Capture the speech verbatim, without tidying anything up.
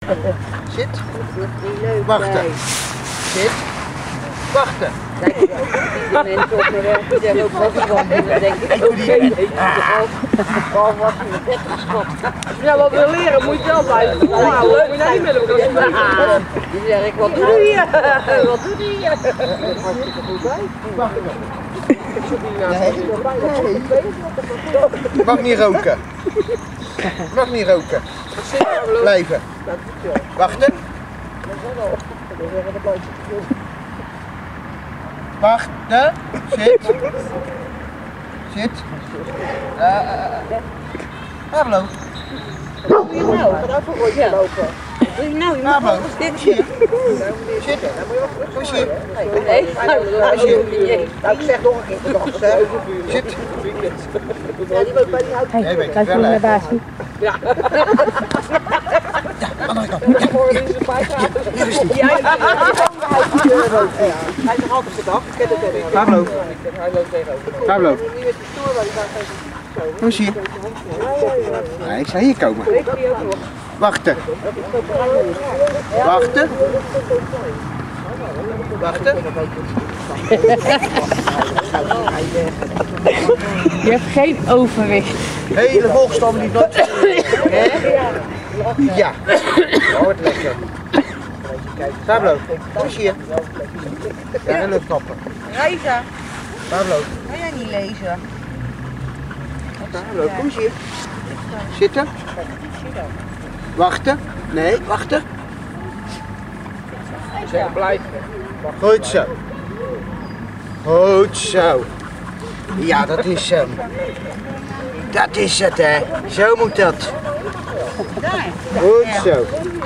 Zit. Wachten. Zit. Wachten. Die mensen op mijn werk die zeggen ook wat van. Dan denk ik, oké, nee, gewoon was in de bed geschopt. Als je wat wil leren, moet je zelf blijven. Ja, leuk, moet je niet met elkaar spreken. Die zeg ik, wat doe je hier? Wat doe je hier? Hartstikke goed bij. Wachten. Nee. Je mag niet roken. Je mag niet roken. Blijven. Wachten. Wachten. Zit. Zit. Uh, uh, Pablo. Wat doe je nou? Ga daar voor rondje lopen. Wat doe je nou? Je mag wel een stukje. Zit. Kom eens hier. Nee, Nou, ik zeg nog een keer vandaag. Zit. ja, die woont bij die hout. Nee, weet je wel. Naar baas. Ja. Andere kant. Morgen is het bijgaan. Hier is die. Hij is nog altijd gedacht. Ik ken het niet. Pablo. Hij loopt tegenover. Pablo. Niet met die stoer waar die daar geen Kom eens hier. Nee, ik zou hier komen. Wachten. Wachten. Wachten. Je hebt geen overwicht. Hele volkstam die nooit. Ja. Oh, wat lekker. Pablo, kom eens hier. Ja, een luchtkappen. Reizen, Pablo, kan jij niet lezen? Pablo, kom eens hier. Zitten. Wachten. Nee, wachten. Zeg, blijf. Goed zo. Goed zo. Ja, dat is hem. Dat is het, hè. Zo moet dat. Goed zo.